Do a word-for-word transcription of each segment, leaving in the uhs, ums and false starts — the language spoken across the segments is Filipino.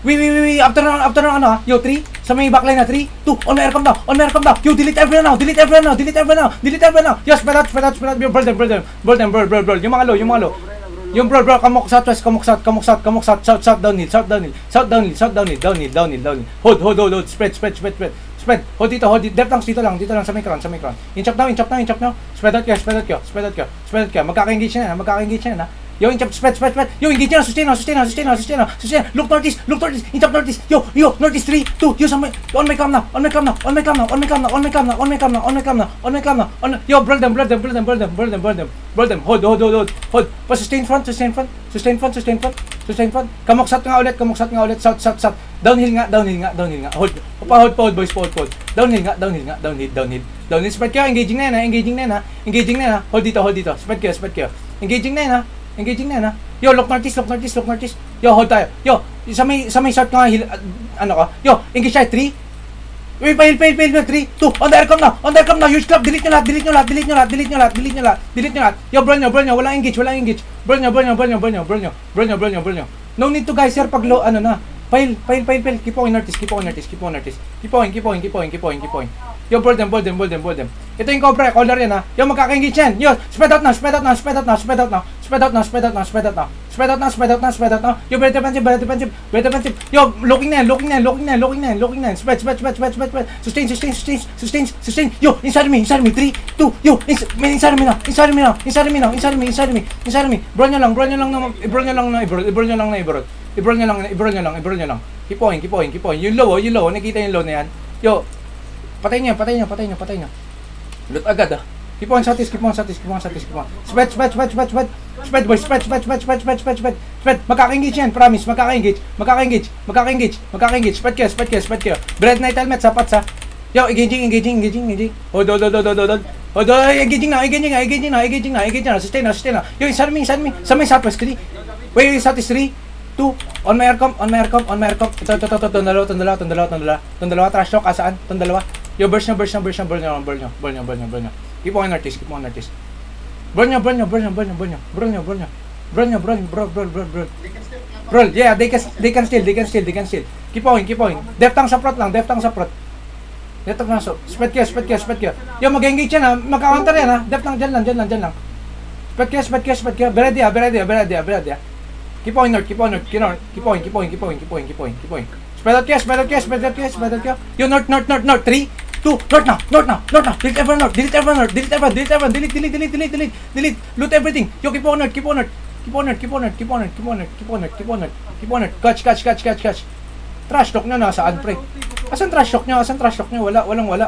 Wait, wait, wait, wait. After na, after na, ano ha? Yo, three. Sa may backline na, three, two. On my aircom now. On my aircom now. Yo, delete everyone now. Delete everyone now. Delete everyone now. Delete everyone now. Yo, spread out, spread out, spread out. Yo, burn them, burn them. Burn them, burn, burn, burn. Yung mga low, yung mga low. Yung bro, bro, kamok southwest, kamok south, kamok south, kamok south, south, south, downhill, south, downhill, south, downhill, south, downhill, downhill, downhill, downhill. Hold, hold, hold, hold. Spread, spread, spread, spread. Spread. Hold dito, hold dito. Depth lang, dito lang, dito lang sa may crown, sa may crown. Inch up now, inch up now, inch up now. Spread out kayo, spread out kayo, spread out kayo, spread out kayo. Magkaka-engage na yan, magkaka-engage na yan, ha. Yo, inch up, spread, spread, spread. Yo, engage na, sustain na, sustain na, sustain na, sustain na, sustain na. Look northeast, look northeast, inch up northeast. Yo, yo, northeast, three, two, yo, sa may, on my cam now, on my cam now, on my cam now, on my cam now, on my cam now, on my cam now, on my cam now, on my cam now, on, yo, burn them, burn them, burn them, burn them, burn them, burn them, burn them. Hold, hold, hold, hold, hold. Pa sustain front, sustain front, sustain front, sustain front, sustain front. Kamoksat nga ulit, kamoksat nga ulit, south, south, south. Downhill nga, downhill nga, downhill nga. Hold, pa hold, pa hold, boys, pa hold, pa hold. Downhill nga, downhill nga, downhill, downhill. Downhill, spread kayo, engaging na yan, ha, engaging na yan, ha, engaging na yan, ha. Hold dito, hold dito, spread kayo, spread kayo. Engaging na yan, ha. Engaging na yan, ha. Yo, look northeast, look northeast, look northeast. Yo, hold tayo. Yo, sa may, sa may short nga, hil, uh, ano ka. Yo, engage tayo, three. Wait, fail, fail, fail, three, two. On the aircom now, on the aircom now. Huge club, delete nyo lahat, delete nyo lahat, delete nyo lahat, delete nyo lahat, delete nyo lahat, delete nyo lahat. Yo, burn nyo, burn nyo, walang engage, walang engage. Burn nyo, burn nyo, burn nyo, burn nyo, burn nyo, burn nyo, burn nyo, burn nyo. No need to guys, sir, pag low, ano na. Fail, fail, fail, fail. Keep on artist, keep on artist, keep on artist. Keep on, keep on, keep on, keep on, keep on. Yo, board them, board them, board them, board them. Ito yung cobra, collar yan, ha. Yo, magkaka-engage yan. Yo, spread out now, spread out now, spread out now, spread out now. Spread out now, spread out now, spread out now. Spread out now, spread out now, spread out now. Yo, better defensive, better defensive, better defensive. Yo, looking na yan, looking na yan, looking na yan, looking na yan, looking na yan. Spread, spread, spread, spread, spread, spread. Sustain, sustain, sustain, sustain, sustain. Yo, inside me, inside me, three, two, yo, inside me now, inside me now, inside me now, inside me, inside me, inside me. Brawl nyo lang, brawl nyo lang na, i-brawl nyo lang na, i-brawl, i-brawl nyo lang na, i-brawl. I-brawl nyo lang, i-brawl nyo lang, i-brawl nyo lang. Keep on, keep on, keep on. Yung low, yung low, nakita yung low na yan. Yo, patay niya, patay niya, patay niya, patay niya. Loot agad, ah. Keep on satis, keep on satis, keep on satis, keep on. Spread, spread, spread, spread, spread. Spread, boys, spread, spread, spread, spread, spread, spread, spread. Spread, magkaka-engage yan, promise, magkaka-engage, magkaka-engage, magkaka-engage, magkaka-engage. Spread kayo, spread kayo, spread kayo. Bread night helmet, sapat sa. Yo, engaging, engaging, engaging, engaging. Hold, hold, hold, hold, hold, hold. Hold, engaging na, engaging na, engaging na, engaging na, engaging na. Sustain na, sustain na. Yo, inside me, inside me. Sa may southwest, three. Wait, wait, southeast, three, two. On my aircom, on my aircom, on my aircom. Ito, ito, ito, ito, itong dalawa, itong dalawa, itong dalawa, itong dalawa. Itong dalawa, trash talk, asaan? Itong dalawa. Yo, burst nyo, burst nyo, burst nyo, burn nyo, burn nyo, burn nyo, burn nyo, burn nyo. Keep on artist, keep on artist. Burn nyo, burn nyo, burn nyo, burn nyo, burn nyo, burn nyo, burn nyo. Burn nyo, burn, bro, bro, bro, bro. Bro, yeah, they can, they can steal, they can steal, they can steal. Keep on, keep on. Deft ang sa prot lang, deft ang sa prot. Deft ang sa, spread kayo, spread kayo, spread kayo. Yo, mag-engage yan, ha, magka-counter yan, ha. Deft lang, dyan lang, dyan lang, dyan lang. Spread kayo, spread kayo, spread kayo. Beredi, ha, beredi, ha, beredi, ha, beredi, ha. Keep on, north, keep on, north, keep on, keep on, keep on, keep on, keep on, keep on, keep on. Spread out kayo, spread out kayo, spread out kayo, spread out kayo. Yo, north, north, north, north, three, two, north now, north now, north now. Delete everyone north, delete everyone north, delete everyone, delete everyone, delete, delete, delete, delete, delete, delete. Loot everything. Yo, keep on north, keep on north, keep on north, keep on north, keep on north, keep on north, keep on north, keep on north, keep on north. Catch, catch, catch, catch, catch. Trash talk nyo nasaan, pre? Asan trash talk nyo? Asan trash talk nyo? Wala, walang wala.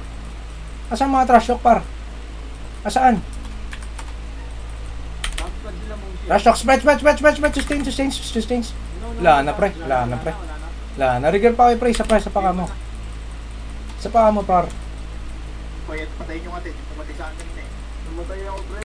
Asan mga trash talk, par? Asaan? Trash talk, spread, spread, spread, spread, spread, sustain, sustain, sustain. Wala na, pre, wala na, pre. Wala na, rigger pa kayo, pre, isa pa, isa pa ka mo. Isa pa ka mo, par. Payat, patayin yung atin, tumatay sa akin eh. Tumatay ako, pre.